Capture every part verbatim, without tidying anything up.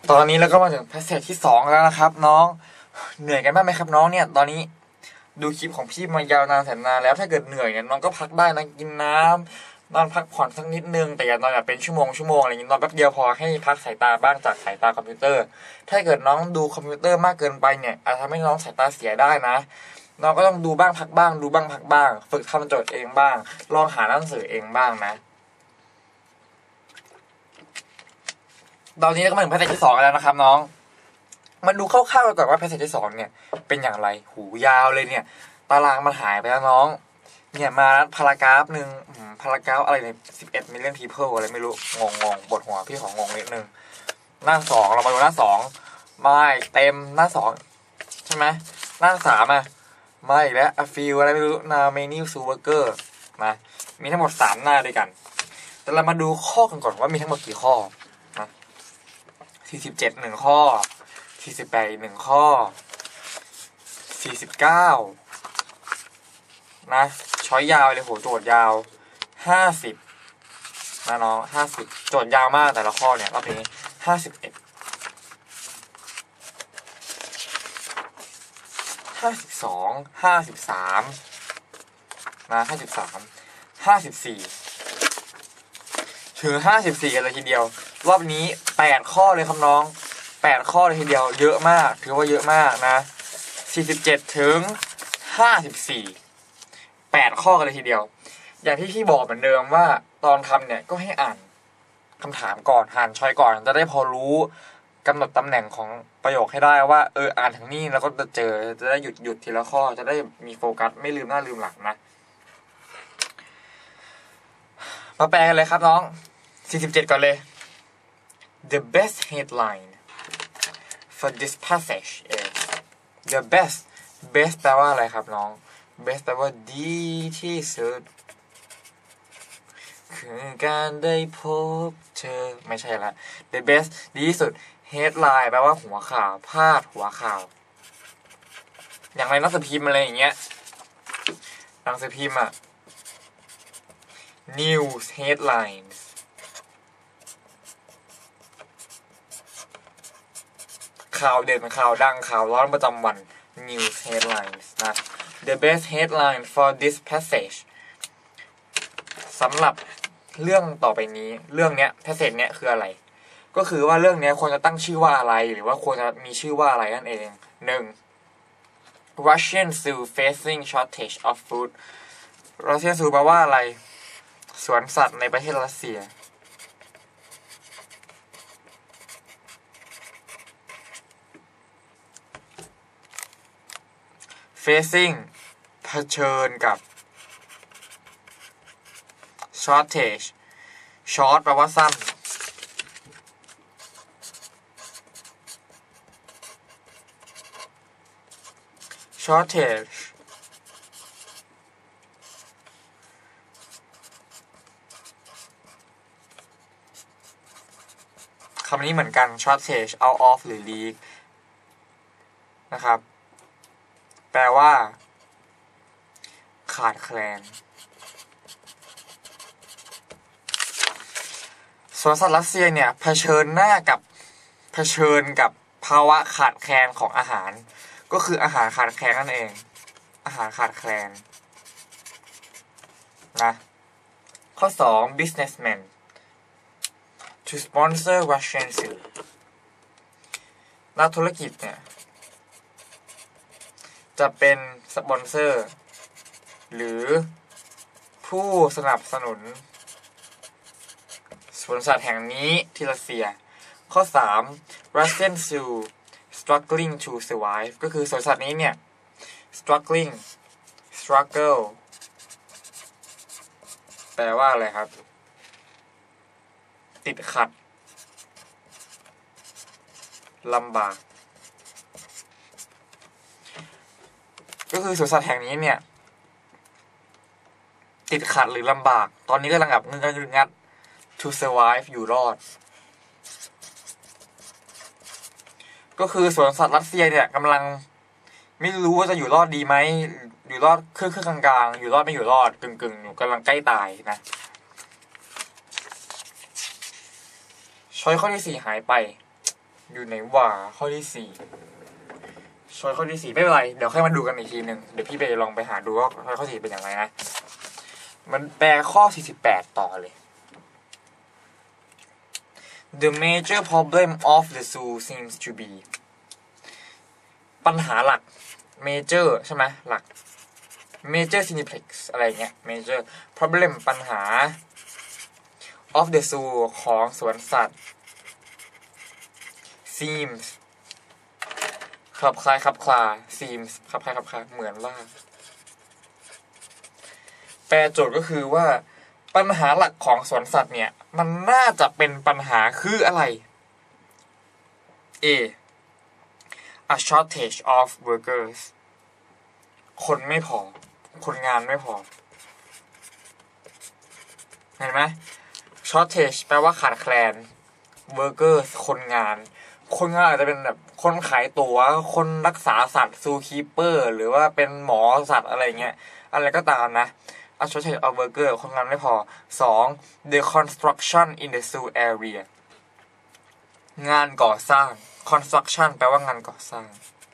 ตอนนี้เราก็มาถึงแพสเซจที่สองแล้วนะครับน้องเหนื่อยกันบ้างไหมครับน้องเนี่ยตอนนี้ดูคลิปของพี่มายาวนานแสนนานแล้วถ้าเกิดเหนื่อยเนี่ยน้องก็พักได้นะกินน้ำนอนพักผ่อนสักนิดนึงแต่อย่านอนแบบเป็นชั่วโมงชั่วโมงอะไรอย่างนี้นอนแป๊บเดียวพอให้พักสายตาบ้างจากสายตาคอมพิวเตอร์ถ้าเกิดน้องดูคอมพิวเตอร์มากเกินไปเนี่ยอาจทำให้น้องสายตาเสียได้นะน้องก็ต้องดูบ้างพักบ้างดูบ้างพักบ้างฝึกทำโจทย์เองบ้างลองหาหนังสือเองบ้างนะตอนนี้ก็มาถึงแพสเซจที่สองแล้วนะครับน้องมาดูคร่าวๆก่อนว่าแพสเซจที่สองเนี่ยเป็นอย่างไรหูยาวเลยเนี่ยตารางมันหายไปแล้วน้องเนี่ยมาพารากราฟหนึ่งพารากราฟอะไรเนี่ยสิบเอ็ดมิลเลียนพีเพิลอะไรไม่รู้งงงปวดหัวพี่ของงงนิดนึงหน้าสองเรามาดูหน้าสองไม่เต็มหน้าสองใช่ไหมหน้าสามอ่ะไม่อีกแล้วอะฟิลอะไรไม่รู้นาเมนิวซูเวอร์เกอร์นะมีทั้งหมดสามหน้าด้วยกันแต่เรามาดูข้อกันก่อนว่ามีทั้งหมดกี่ข้อนะสี่สิบเจ็ดหนึ่งข้อสี่สิบแปดหนึ่งข้อสี่สิบเก้านะช้อยยาวเลยโหโจทย์ยาวห้าสิบนะน้องห้าสิบโจทย์ยาวมากแต่ละข้อเนี่ยรอบนี้ห้าสิบเอ็ดห้าสิบสองห้าสิบสามนะห้าสิบสามห้าสิบสี่ถึงห้าสิบสี่กันเลยทีเดียวรอบนี้แปดข้อเลยครับน้องแปดข้อเลยทีเดียวเยอะมากถือว่าเยอะมากนะสี่สิบเจ็ดถึงห้าสิบสี่แปดข้อกันเลยทีเดียวอย่างที่พี่บอกเหมือนเดิมว่าตอนทำเนี่ยก็ให้อ่านคำถามก่อนอ่านช้อยก่อนจะได้พอรู้กำหนดตำแหน่งของประโยคให้ได้ว่าเอออ่านถึงนี่แล้วก็จะเจอจะได้หยุดหยุดทีละข้อจะได้มีโฟกัสไม่ลืมหน้าลืมหลังนะมาแปลกันเลยครับน้องสี่สิบเจ็ดก่อนเลย The best headline for this passage is the best best แปลว่าอะไรครับน้อง best แปลว่าดีที่สุดคือการได้พบเธอไม่ใช่ละ the best ดีที่สุด headline แปลว่าหัวข่าวพาดหัวข่าวอย่างไรหนังสือพิมพ์อะไรอย่างเงี้ยหนังสือพิมพ์อะ news headlines ข่าวเด่นข่าวดังข่าวร้อนประจำวัน news headlines นะ the best headline for this passage สำหรับเรื่องต่อไปนี้เรื่องเนี้ย passage เนี้ยคืออะไรก็คือว่าเรื่องเนี้ยควรจะตั้งชื่อว่าอะไรหรือว่าควรจะมีชื่อว่าอะไรนั่นเองหนึ่ง Russian zoo facing shortage of food Russian zoo แปลว่าอะไรสวนสัตว์ในประเทศรัสเซียfacing เผชิญกับ shortage short แปลว่าสั้น shortage คำนี้เหมือนกัน shortage out of หรือ leak นะครับแปลว่าขาดแคลนสวนสัตว์รัสเซียเนี่ยเผชิญหน้ากับเผชิญกับภาวะขาดแคลนของอาหารก็คืออาหารขาดแคลนนั่นเองอาหารขาดแคลนนะข้อสอง businessman to sponsor Russian zoo นักธุรกิจเนี่ยจะเป็นสปอนเซอร์หรือผู้สนับสนุนสวนสัตว์แห่งนี้ที่รัสเซียข้อสาม Russian zoo struggling to survive ก็คือสวนสัตว์นี้เนี่ย struggling struggle แปลว่าอะไรครับติดขัดลำบากก็คือสวนสัตว์แห่งนี้เนี่ยติดขัดหรือลำบากตอนนี้กำลังแบบงึดงัด to survive อยู่รอดก็คือสวนสัตว์รัสเซียเนี่ยกำลังไม่รู้ว่าจะอยู่รอดดีไหมอยู่รอดครึ่งครึ่งกลางๆอยู่รอดไม่อยู่รอดกึ่งกึ่งอยู่กำลังใกล้ตายนะช้อยข้อที่สี่หายไปอยู่ไหนว่าข้อที่สี่ช้อยข้อที่สี่ไม่เป็นไรเดี๋ยวค่อยมาดูกันอีกทีหนึ่งเดี๋ยวพี่ไปลองไปหาดูว่าข้อสี่เป็นอย่างไรนะมันแปลข้อสี่สิบแปดต่อเลย The major problem of the zoo seems to be ปัญหาหลัก major ใช่ไหมหลัก major cineplex อะไรเงี้ย major problem ปัญหา of the zoo ของสวนสัตว์ seems ขับคลายขับคลา seems ขับคลายขับคลาเหมือนว่าแปลโจทย์ก็คือว่าปัญหาหลักของสวนสัตว์เนี่ยมันน่าจะเป็นปัญหาคืออะไร A a shortage of workers คนไม่พอคนงานไม่พอเห็นไหม shortage แปลว่าขาดแคลน workers คนงานคนงานอาจจะเป็นแบบคนขายตั๋วคนรักษาสัตว์ zookeeper หรือว่าเป็นหมอสัตว์อะไรเงี้ยอะไรก็ตามนะa shortage of worker คนงานไม่พอสอง the construction in the zoo area งานก่อสร้าง construction แปลว่างานก่อสร้าง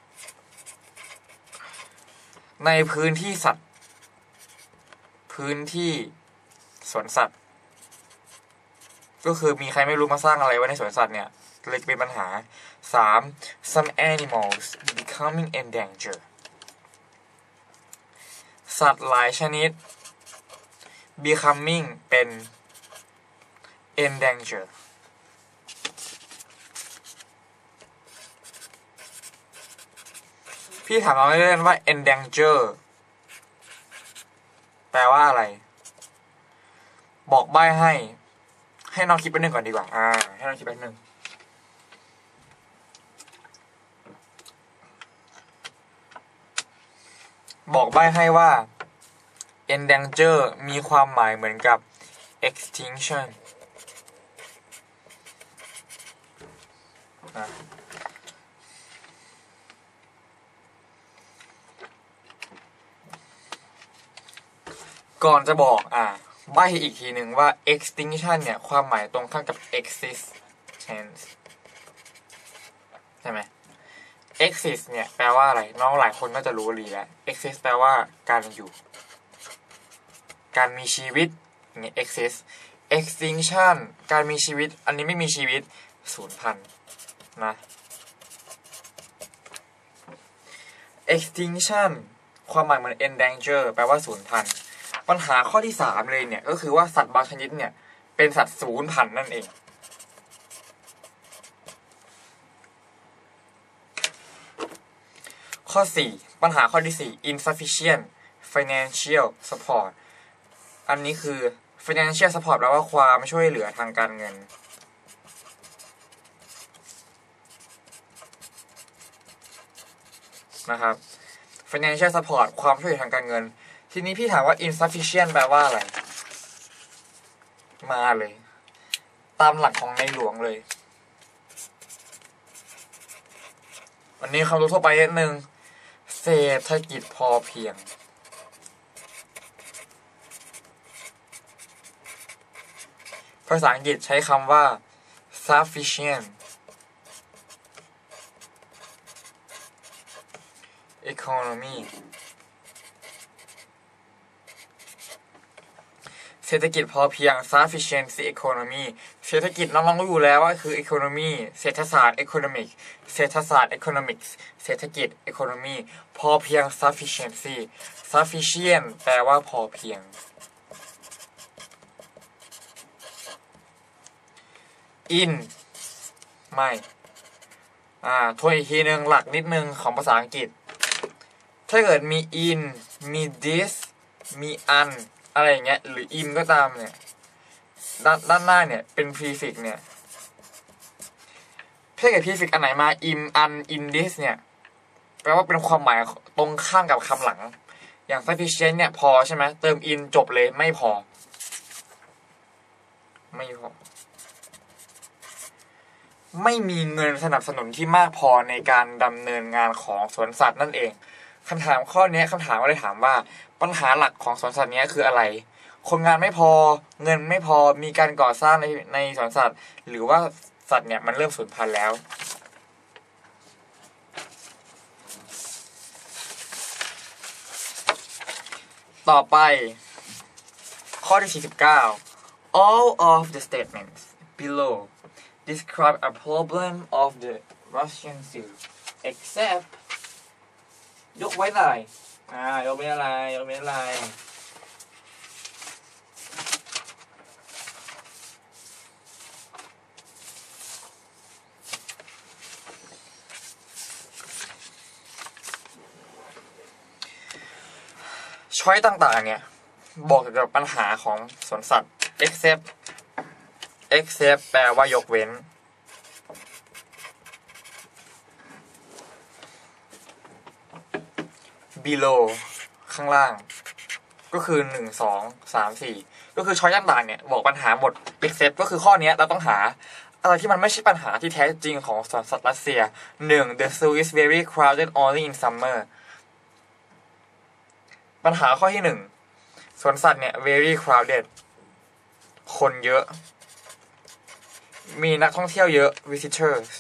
ในพื้นที่สัตว์พื้นที่สวนสัตว์ก็คือมีใครไม่รู้มาสร้างอะไรไว้ในสวนสัตว์เนี่ยเลยเป็นปัญหาสาม some animals becoming endangered สัตว์หลายชนิดbecoming เป็น endanger พี่ถามเราเล่นๆว่า endanger แปลว่าอะไรบอกใบ้ให้ให้น้องคิดแป๊บนึงก่อนดีกว่าอ่าให้น้องคิดแป๊บนึงบอกใบ้ให้ว่า endanger มีความหมายเหมือนกับ extinction ก่อนจะบอกอ่าใบ้อีกทีหนึ่งว่า extinction เนี่ยความหมายตรงข้ามกับ existence ใช่ไหม exist เนี่ยแปลว่าอะไรน้องหลายคนก็จะรู้ดีแล้ว exist แปลว่าการอยู่การมีชีวิตเนี่ย exist extinction การมีชีวิตอันนี้ไม่มีชีวิตสูญพันธุ์นะ extinction ความหมายเหมือน endanger แปลว่าสูญพันธุ์ปัญหาข้อที่สามเลยเนี่ยก็คือว่าสัตว์บางชนิดเนี่ยเป็นสัตว์สูญพันธุ์นั่นเองข้อสี่ปัญหาข้อที่สี่ insufficient financial support อันนี้คือ financial support แปลว่าความช่วยเหลือทางการเงินนะครับ financial support ความช่วยเหลือทางการเงินทีนี้พี่ถามว่า insufficient แปลว่าอะไรมาเลยตามหลักของในหลวงเลยวันนี้ความรู้ทั่วไปนิดนึงเศรษฐกิจพอเพียงภาษาอังกฤษใช้คำว่า sufficient economy เศรษฐกิจพอเพียง sufficiency economy เศรษฐกิจน้องๆรู้อยู่แล้วว่าคือ economy เศรษฐศาสตร์ economic เศรษฐศาสตร์ economics เศรษฐกิจ economy พอเพียง sufficiency sufficient แปลว่าพอเพียง in ไม่อ่าทวนอีกทีนึงหลักนิดนึงของภาษาอังกฤษถ้าเกิดมี in มี this มี unอะไรอย่างเงี้ยหรือ in ก็ตามเนี่ยด้านด้านหน้าเนี่ยเป็น prefix เนี่ยถ้าเกิด prefix อันไหนมา in un in this เนี่ยแปลว่าเป็นความหมายตรงข้ามกับคำหลังอย่าง sufficient เนี่ยพอใช่ไหมเติม in จบเลยไม่พอไม่พอไม่มีเงินสนับสนุนที่มากพอในการดำเนินงานของสวนสัตว์นั่นเองคำถามข้อนี้คำถามก็เลยถามว่าปัญหาหลักของสวนสัตว์นี้คืออะไรคนงานไม่พอเงินไม่พอมีการก่อสร้างในในสวนสัตว์หรือว่าสัตว์เนี่ยมันเริ่มสูญพันธุ์แล้วต่อไปข้อที่สี่สิบเก้า all of the statements below describe a problem of the Russian Sea except ยกไว้อะไรอ่ายกไว้อะไรยกไว้อะไรช้อยต่างๆเนี่ยบอกเกี่ยวกับปัญหาของสวนสัตว์ except except แปลว่ายกเว้น below ข้างล่างก็คือหนึ่ง สอง สาม สี่ก็คือช้อยต่างๆเนี่ยบอกปัญหาหมด except ก็คือข้อนี้เราต้องหาอะไรที่มันไม่ใช่ปัญหาที่แท้จริงของสวนสัตว์รัสเซีย หนึ่ง the zoo is very crowded only in summer ปัญหาข้อที่หนึ่งสวนสัตว์เนี่ย very crowded คนเยอะมีนักท่องเที่ยวเยอะ visitors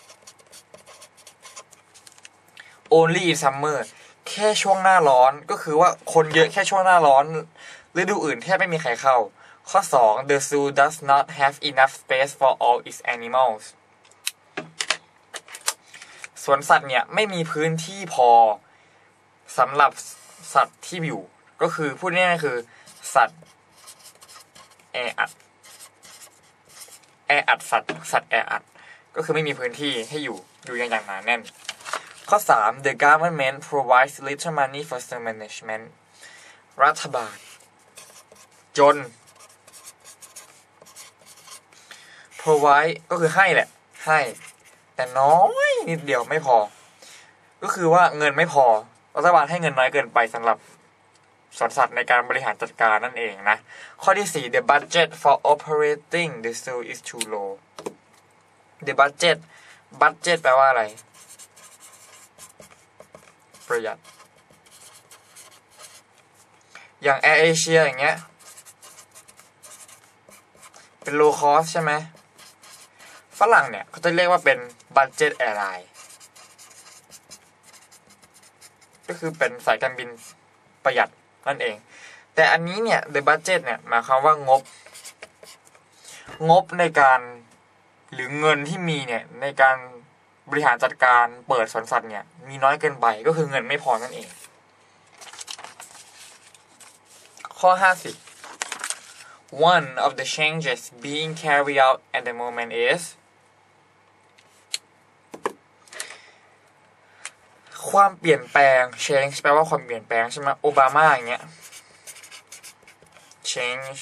only in summer แค่ช่วงหน้าร้อนก็คือว่าคนเยอะแค่ช่วงหน้าร้อนฤดูอื่นแทบไม่มีใครเข้าข้อสอง the zoo does not have enough space for all its animals สวนสัตว์เนี่ยไม่มีพื้นที่พอสำหรับสัตว์ที่อยู่ก็คือพูดง่ายๆคือสัตว์แออัดแออัดสัตว์สัตว์แออัดก็คือไม่มีพื้นที่ให้อยู่อยู่อย่างหนาแน่นข้อสาม the government provides little money for zoo management รัฐบาลจน provide ก็คือให้แหละให้แต่น้อยนิดเดียวไม่พอก็คือว่าเงินไม่พอรัฐบาลให้เงินน้อยเกินไปสำหรับสวนสัตว์ในการบริหารจัดการนั่นเองนะข้อที่สี่ the budget for operating the zoo is too low the budget budget แปลว่าอะไรประหยัดอย่าง Air Asia อย่างเงี้ยเป็น low cost ใช่ไหมฝรั่งเนี่ยเขาจะเรียกว่าเป็น budget airline ก็คือเป็นสายการบินประหยัดนั่นเองแต่อันนี้เนี่ย the budget เนี่ยหมายความว่างบงบในการหรือเงินที่มีเนี่ยในการบริหารจัดการเปิดสวนสัตว์เนี่ยมีน้อยเกินไปก็คือเงินไม่พอนั่นเองข้อห้าสิบ one of the changes being carried out at the moment is ความเปลี่ยนแปลง change แปลว่าความเปลี่ยนแปลงใช่ไหมโอบามาอย่างเงี้ย change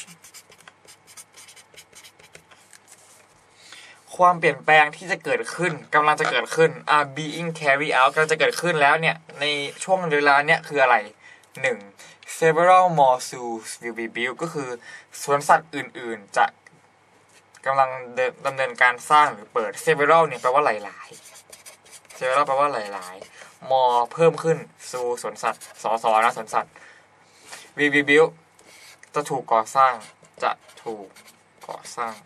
ความเปลี่ยนแปลงที่จะเกิดขึ้นกำลังจะเกิดขึ้น are being carried out กำลังจะเกิดขึ้นแล้วเนี่ยในช่วงเวลาเนี้ยคืออะไรหนึ่ง several more zoos will be built ก็คือสวนสัตว์อื่นๆจะกำลังดำเนินการสร้างหรือเปิด several เนี่ยแปลว่าหลายๆ several แปลว่าหลายๆ more เพิ่มขึ้น zoo สวนสัตว์สสนะสวนสัตว์ will be built จะถูกก่อสร้างจะถูกก่อสร้าง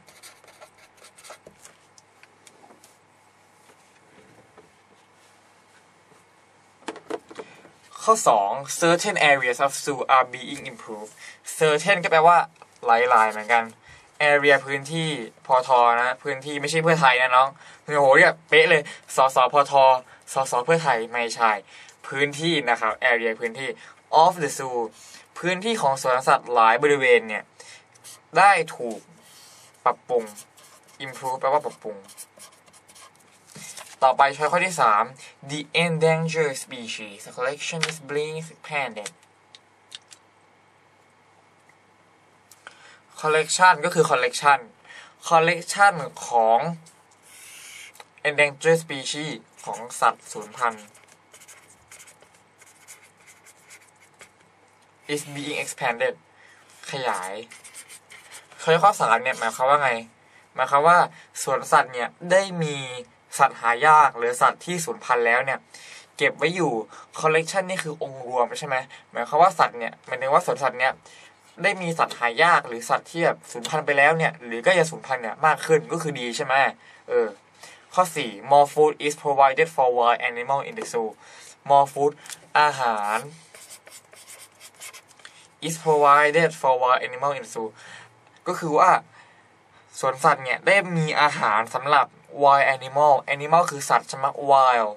ข้อสอง certain areas of zoo are being improved certain ก็แปลว่าหลายๆเหมือนกัน area พื้นที่พทนะพื้นที่ไม่ใช่เพื่อไทยนะน้องโอ้โหเนี่ยเป๊ะเลยสสพทสสเพื่อไทยไม่ใช่พื้นที่นะครับ area พื้นที่ of the zoo พื้นที่ของสวนสัตว์หลายบริเวณเนี่ยได้ถูกปรับปรุง improve แปลว่าปรับปรุงต่อไปช้อยข้อที่สาม the endangered species collection is being expanded collection ก็คือ collection collection ของ endangered species ของสัตว์สูญพันธุ์ is being expanded ขยายช้อยข้อสามเนี่ยหมายความว่าไงหมายความว่าสวนสัตว์เนี่ยได้มีสัตว์หายากหรือสัตว์ที่สูญพันธุ์แล้วเนี่ยเก็บไว้อยู่ collection นี่คือองค์รวมใช่ไหมหมายความว่าสัตว์เนี่ยหมายถึงว่าสวนสัตว์เนี่ยได้มีสัตว์หายากหรือสัตว์ที่แบบสูญพันธุ์ไปแล้วเนี่ยหรือก็จะสูญพันธุ์เนี่ยมากขึ้นก็คือดีใช่ไหมเออข้อสี่ more food is provided for wild animal in the zoo more food อาหาร is provided for wild animal in zoo ก็คือว่าสวนสัตว์เนี่ยได้มีอาหารสำหรับ wild animal animal คือสัตว์ใช่ไหม wild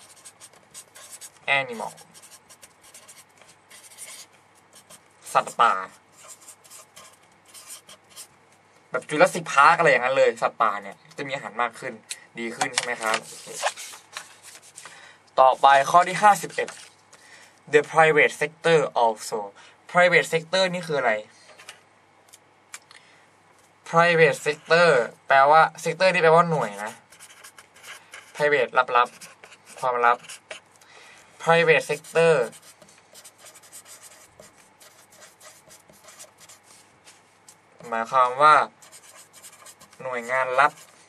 animal สัตว์ป่าแบบจุลศิลป์พาร์คอะไรอย่างนั้นเลยสัตว์ป่าเนี่ยจะมีอาหารมากขึ้นดีขึ้นใช่ไหมครับต่อไปข้อที่ห้าสิบเอ็ด the private sector also private sector นี่คืออะไร private sector แปลว่า sector นี่แปลว่าหน่วยนะ private ลับๆความลับ private sector หมายความว่าหน่วยงานลับ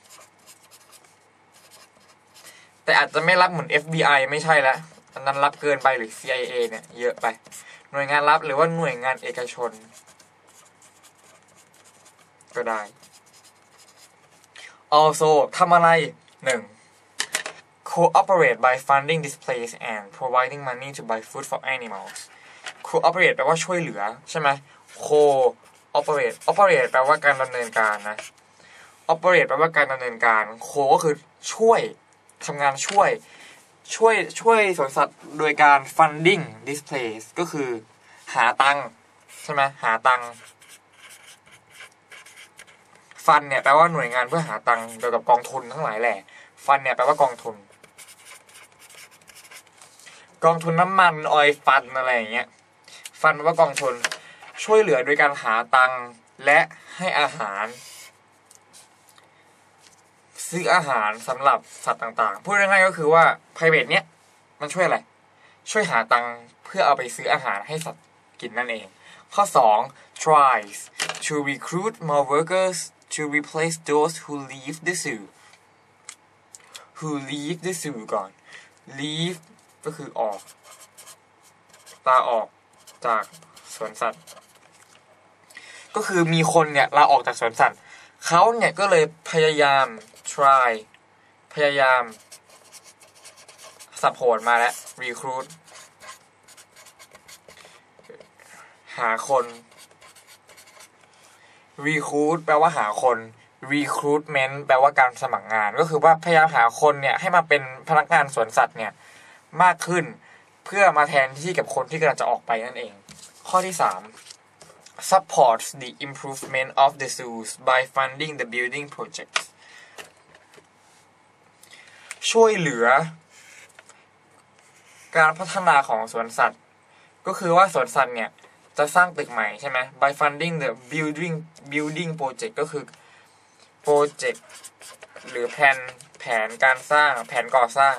แต่อาจจะไม่รับเหมือน เอฟ บี ไอ ไม่ใช่ละอันนั้นรับเกินไปหรือ ซี ไอ เอ เนี่ยเยอะไปหน่วยงานลับหรือว่าหน่วยงานเอกชนก็ได้ also ทำอะไร หนึ่ง cooperate by funding displays and providing money to buy food for animals cooperate แปลว่าช่วยเหลือใช่ไหม cooperate operate แปลว่าการดำเนินการนะ operate แปลว่าการดำเนินการ co ก็คือช่วยทำงานช่วยช่วยช่วยสวนสัตว์โดยการ funding displays ก็คือหาตังค์ใช่ไหมหาตังค์ฟันเนี่ยแปลว่าหน่วยงานเพื่อหาตังค์เกี่ยวกับกองทุนทั้งหลายแหละฟันเนี่ยแปลว่ากองทุนกองทุนน้ำมันออยฟันอะไรอย่างเงี้ยฟันแปลว่ากองทุนช่วยเหลือโดยการหาตังค์และให้อาหารซื้ออาหารสำหรับสัตว์ต่างๆพูดง่ายๆก็คือว่า private เนี้ยมันช่วยอะไรช่วยหาตังค์เพื่อเอาไปซื้ออาหารให้สัตว์กินนั่นเองข้อสอง tries to recruit more workers to replace those who leave the zoo who leave the zoo ก่อน leave ก็คือออกลาออกจากสวนสัตว์ก็คือมีคนเนี่ยลาออกจากสวนสัตว์เขาเนี่ยก็เลยพยายาม try พยายามสับโหดมาแล้ว recruit หาคน recruit แปลว่าหาคน recruitment แปลว่าการสมัครงานก็คือว่าพยายามหาคนเนี่ยให้มาเป็นพนักงานสวนสัตว์เนี่ยมากขึ้นเพื่อมาแทนที่กับคนที่กำลังจะออกไปนั่นเองข้อที่สาม supports the improvement of the zoos by funding the building projects ช่วยเหลือการพัฒนาของสวนสัตว์ก็คือว่าสวนสัตว์เนี่ยจะสร้างตึกใหม่ใช่ไหม by funding the building building project ก็คือโปรเจกต์หรือแผนแผนการสร้างแผนก่อสร้าง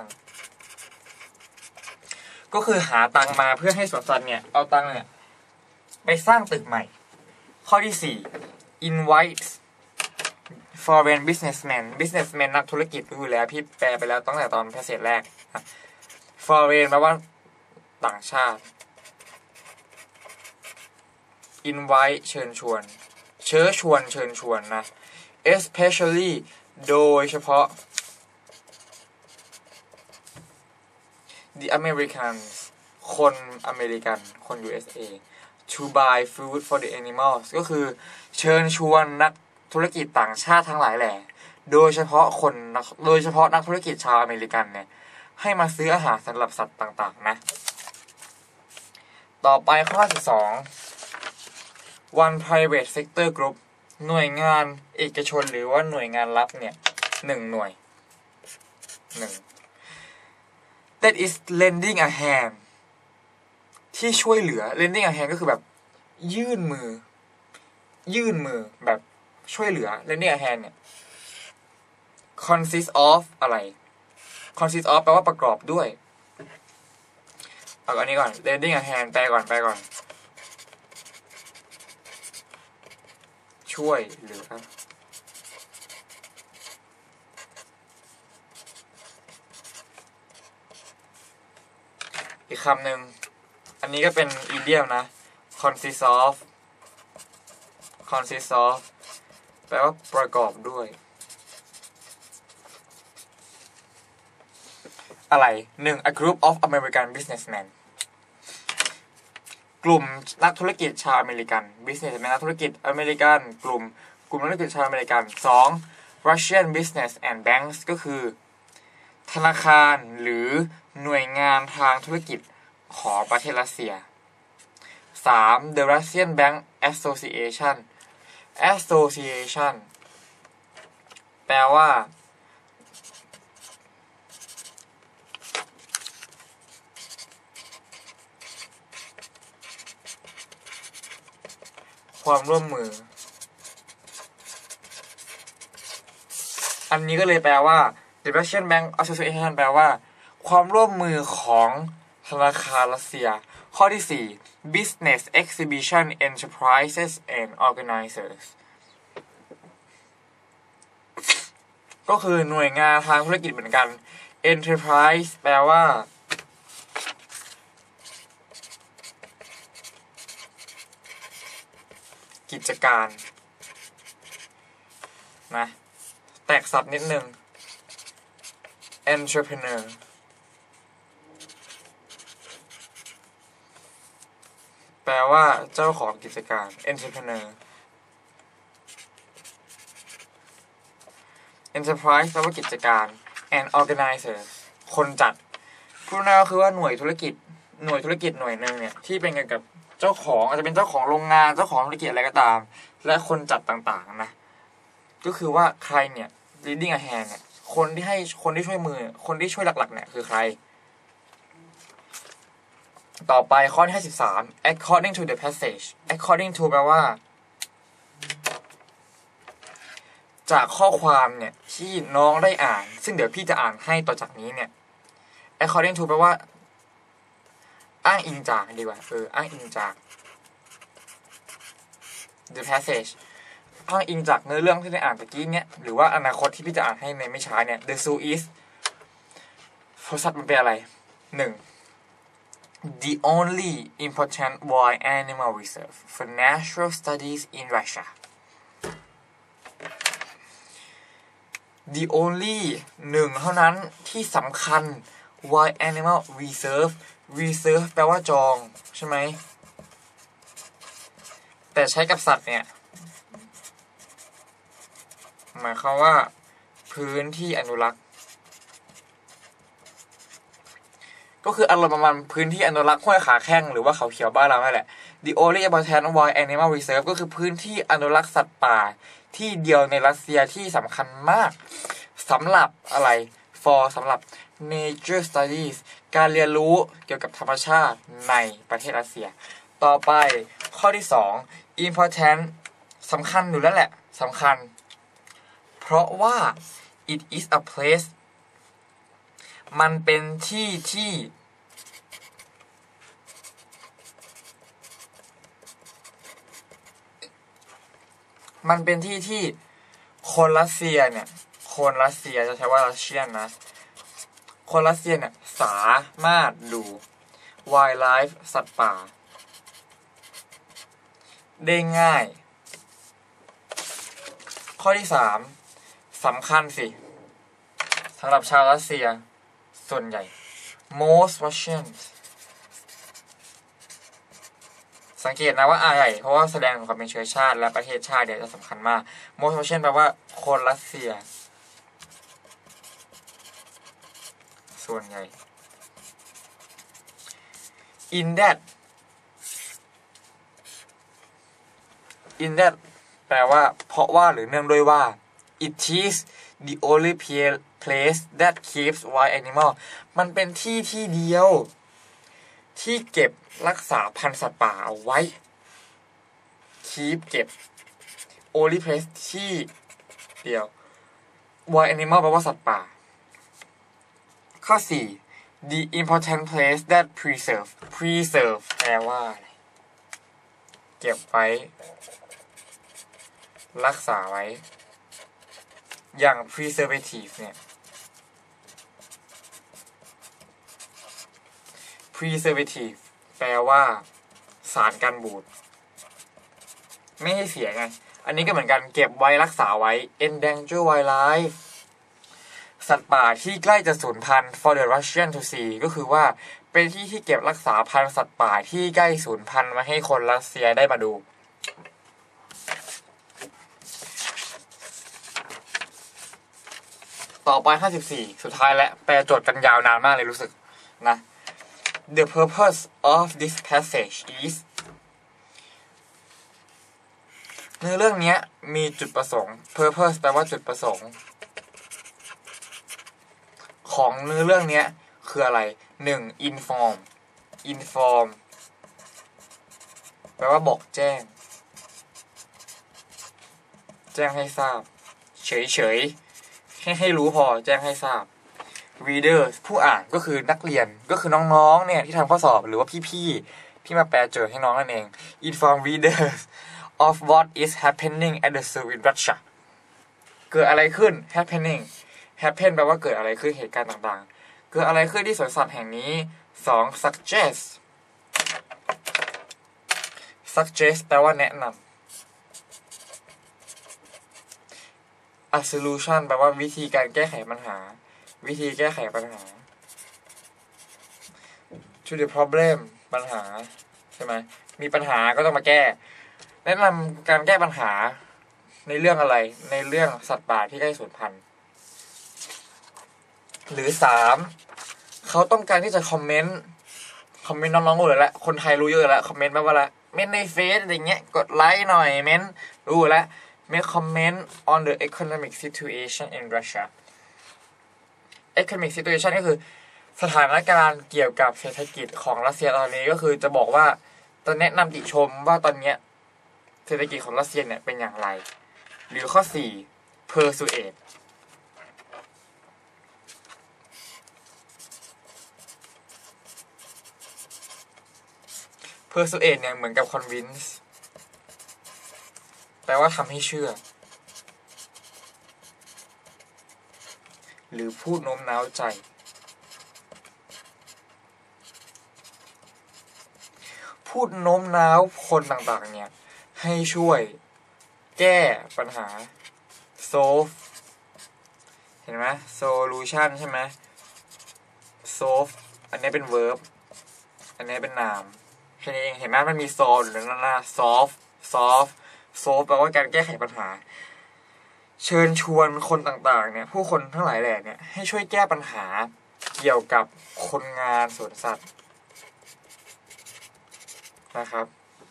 ก็คือหาตังมาเพื่อให้สวนสัตว์เนี่ยเอาตังเนี่ยไปสร้างตึกใหม่ข้อที่สี่ invite foreign businessmen businessmen นักธุรกิจรู้อยู่แล้วพี่แปลไปแล้วตั้งแต่ตอนแพสเซจแรก foreign แปลว่าต่างชาติ invite เชิญชวนเชิญชวนเชิญชวนนะ especially โดยเฉพาะ the Americans คนอเมริกันคน ยู เอส เอ to buy food for the animals ก็คือเชิญชวนนักธุรกิจต่างชาติทั้งหลายแหล่โดยเฉพาะคนโดยเฉพาะนักธุรกิจชาวอเมริกันเนี่ยให้มาซื้ออาหารสำหรับสัตว์ต่างๆนะต่อไปข้อที่สอง one private sector group หน่วยงานเอกชนหรือว่าหน่วยงานลับเนี่ยหนึ่งหน่วยหนึ่ง that is lending a hand ที่ช่วยเหลือ lending a hand ก็คือแบบยื่นมือยื่นมือแบบช่วยเหลือ lending a hand เนี่ย consist of อะไร consist of แปลว่าประกอบด้วยเอาอันนี้ก่อน lending a hand แปลก่อนแปลก่อนช่วยเหลืออีกคำหนึ่งอันนี้ก็เป็น idiom นะ consist of consist of แปลว่าประกอบด้วยอะไรหนึ่ง a group of American businessmen กลุ่มนักธุรกิจชาวอเมริกัน business เป็นนักธุรกิจอเมริกันกลุ่มกลุ่มนักธุรกิจชาวอเมริกันสอง Russian business and banks ก็คือธนาคารหรือหน่วยงานทางธุรกิจของประเทศรัสเซียสาม The Russian Bank Association Association แปลว่าความร่วมมืออันนี้ก็เลยแปลว่า The Russian Bank Association แปลว่าความร่วมมือของธนาคารรัสเซียข้อที่สี่ Business Exhibition Enterprises and Organizers ก็คือหน่วยงานทางธุรกิจเหมือนกัน Enterprise แปลว่ากิจการนะแตกศัพท์นิดนึง entrepreneur แปลว่าเจ้าของกิจการ entrepreneur enterprise แปลว่ากิจการ and organizer คนจัดพูดง่ายก็คือว่าหน่วยธุรกิจหน่วยธุรกิจหน่วยหนึ่งเนี่ยที่เป็นเกี่ยวกับเจ้าของอาจจะเป็นเจ้าของโรงงานเจ้าของธุรกิจอะไรก็ตามและคนจัดต่างๆนะก็คือว่าใครเนี่ย leading a hand เนี่ยคนที่ให้คนที่ช่วยมือคนที่ช่วยหลักๆเนี่ยคือใครต่อไปข้อที่ห้าสิบสาม according to the passage according to แปลว่าจากข้อความเนี่ยที่น้องได้อ่านซึ่งเดี๋ยวพี่จะอ่านให้ต่อจากนี้เนี่ย according to แปลว่าอ้างอิงจากดีกว่าเอออ้างอิงจาก the passage อ้างอิงจากเนื้อเรื่องที่ได้อ่านตะกี้เนี่ยหรือว่าอนาคตที่พี่จะอ่านให้ในไม่ช้าเนี่ย the zoo is โทรศัพท์มันเป็นอะไรหนึ่ง the only important wild animal reserve for natural studies in Russia the only หนึ่งเท่านั้นที่สำคัญ wild animal reserve reserve แปลว่าจองใช่ไหมแต่ใช้กับสัตว์เนี่ยหมายความว่าพื้นที่อนุรักษ์ก็คืออารมณ์ประมาณพื้นที่อนุรักษ์ห้วยขาแข้งหรือว่าเขาเขียวบ้านเรานั่นแหละ the only important wild animal reserve ก็คือพื้นที่อนุรักษ์สัตว์ป่าที่เดียวในรัสเซียที่สำคัญมากสำหรับอะไร for สำหรับ nature studies การเรียนรู้เกี่ยวกับธรรมชาติในประเทศรัสเซียต่อไปข้อที่สอง important สำคัญอยู่แล้วแหละสำคัญเพราะว่า it is a place มันเป็นที่ที่มันเป็นที่ที่คนรัสเซียเนี่ยคนรัสเซียจะใช้ว่ารัสเซียนนะคนรัสเซียเนี่ยสามารถดู wildlife สัตว์ป่าได้ง่ายข้อที่สามสำคัญสิสำหรับชาวรัสเซียส่วนใหญ่ most Russians สังเกตนะว่าอะไรเพราะว่าแสดงถึงความเป็นเชื้อชาติและประเทศชาติเดี๋ยวจะสำคัญมาก most Russian แปลว่าคนรัสเซียส่วนใหญ่ in that in that แปลว่าเพราะว่าหรือเนื่องด้วยว่า it is the only place that keeps wild animal มันเป็นที่ที่เดียวที่เก็บรักษาพันธุ์สัตว์ป่าเอาไว้ keep เก็บ only place ที่เดียว wild animal แปลว่าสัตว์ป่าข้อสี่ the important place that preserve preserve แปลว่าอะไรเก็บไว้รักษาไว้อย่าง preservative เนี่ย preservative แปลว่าสารกันบูดไม่ให้เสียไงอันนี้ก็เหมือนกันเก็บไว้รักษาไว้ endanger wildlife สัตว์ป่าที่ใกล้จะสูญพันธุ์ for the Russian to see ก็คือว่าเป็นที่ที่เก็บรักษาพันธุ์สัตว์ป่าที่ใกล้สูญพันธุ์มาให้คนรัสเซียได้มาดูต่อไปห้าสิบสี่สุดท้ายและแปลโจทย์กันยาวนานมากเลยรู้สึกนะ The purpose of this passage is เนื้อเรื่องนี้มีจุดประสงค์ purpose แปลว่าจุดประสงค์ของเนื้อเรื่องนี้คืออะไรหนึ่ง inform inform แปลว่าบอกแจ้งแจ้งให้ทราบเฉยๆให้ให้รู้พอแจ้งให้ทราบ reader ผู้อ่านก็คือนักเรียนก็คือน้องๆเนี่ยที่ทำข้อสอบหรือว่าพี่ๆที่มาแปลโจทย์ให้น้องนั่นเอง inform readers of what is happening at the zoo in Russia เกิดอะไรขึ้น happening happen แปลว่าเกิดอะไรขึ้นเหตุการณ์ต่างๆเกิดอะไรขึ้นที่สวนสัตว์แห่งนี้สอง suggest suggest แปลว่าแนะนำA solution แปลว่าวิธีการแก้ไขปัญหาวิธีแก้ไขปัญหา to the problem ปัญหาใช่ไหมมีปัญหาก็ต้องมาแก้แนะนำการแก้ปัญหาในเรื่องอะไรในเรื่องสัตว์ป่าที่ใกล้สูญพันธุ์หรือสามเขาต้องการที่จะคอมเมนต์คอมเมนต์น้องๆรู้แล้วคนไทยรู้เยอะแล้วคอมเมนต์แปลว่าอะไรเมนต์ในเฟซอะไรเงี้ยกดไลค์หน่อยเมนต์รู้แล้วmake comment on the economic situation in Russia economic situation ก็คือสถานการณ์เกี่ยวกับเศรษฐกิจของรัสเซียตอนนี้ก็คือจะบอกว่าจะแนะนำติชมว่าตอนนี้เศรษฐกิจของรัสเซียเนี่ยเป็นอย่างไรหรือข้อสี่ persuade persuade เนี่ยเหมือนกับ convinceแปลว่าทำให้เชื่อหรือพูดโน้มน้าวใจพูดโน้มน้าวคนต่างๆเนี่ยให้ช่วยแก้ปัญหา solve เห็นไหม solution ใช่ไหม solve อันนี้เป็น verb อันนี้เป็นนามแค่นี้เองเห็นไหมมันมี solve หรือนั่นนะ solve solve solve แปลว่าการแก้ไขปัญหาเชิญชวนคนต่างๆเนี่ยผู้คนทั้งหลายแหล่เนี่ยให้ช่วยแก้ปัญหาเกี่ยวกับคนงานสวนสัตว์นะครับ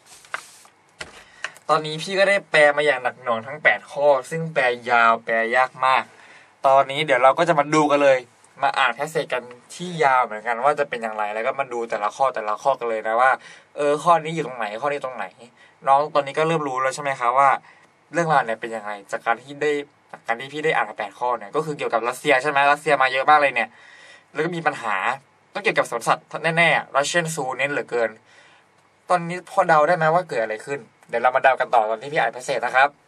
ตอนนี้พี่ก็ได้แปลมาอย่างหนักหน่วงทั้งแปดข้อซึ่งแปลยาวแปลยากมากตอนนี้เดี๋ยวเราก็จะมาดูกันเลยมาอ่านแพสเซจกันที่ยาวเหมือนกันว่าจะเป็นอย่างไรแล้วก็มาดูแต่ละข้อแต่ละข้อกันเลยนะว่าเออข้อนี้อยู่ตรงไหนข้อนี้ตรงไหนน้องตอนนี้ก็เริ่มรู้แล้วใช่ไหมครับว่าเรื่องราวเนี่ยเป็นยังไงจากการที่ได้จากการที่พี่ได้อ่านมาแปดข้อเนี่ยก็คือเกี่ยวกับรัสเซียใช่ไหมรัสเซียมาเยอะมากเลยเนี่ยแล้วก็มีปัญหาต้องเกี่ยวกับสวนสัตว์แน่ๆ Russian Zoo เน้นเหลือเกินตอนนี้พอเดาได้ไหมว่าเกิดอะไรขึ้นเดี๋ยวเรามาเดากันต่อตอนที่พี่อ่านแพสเซจนะครับ